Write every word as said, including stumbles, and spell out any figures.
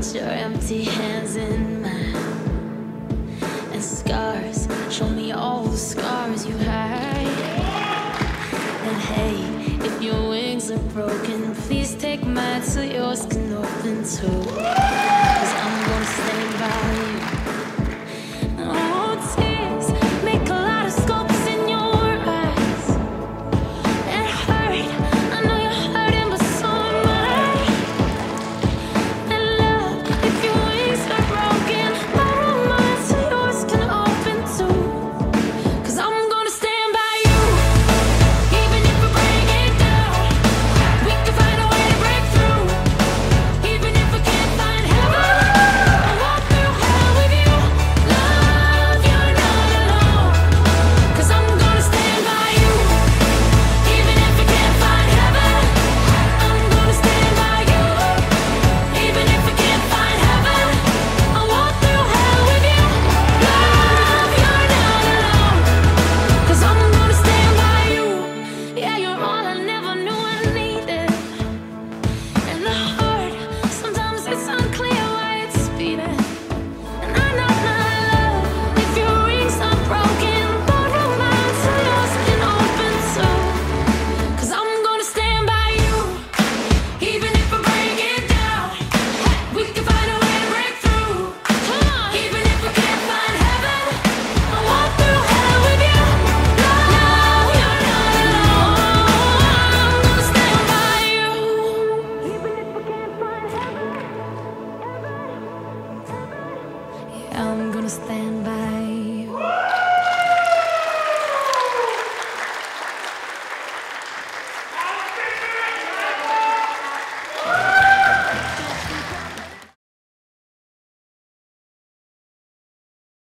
Put your empty hands in mine, and scars, show me all the scars you hide. And hey, if your wings are broken, please take mine so yours can open too. Cause I'm gonna stand by you. Oh, tears make a lot of scopes in your eyes. It hurt, I know you're hurting, but so am I. And love, if your wings are broken, borrow mine so yours can open too. Cause I'm gonna stand by you, even if we break it down. We can find a way to break through, even if we can't find heaven. I'll walk through hell with you. Love, you're not alone. Cause I'm gonna stand by you, even if we can't find heaven. I'm gonna stand by you, even if we can't find heaven. I'll walk through hell with you. Love, you're not alone. Cause I'm gonna stand by you. Yeah, you're all I never knew I needed. And the heart, sometimes it's unclear why it's beating. And I know my love, if your wings are broken, borrow mine so yours can open too. Cause I'm gonna stand by you, even if we break it down. We can find a way to break through, even if we can't find heaven. I'll walk through hell with you. Love, you're not alone. I'm gonna stand by you, even if we can't find heaven. Yeah, I'm gonna stand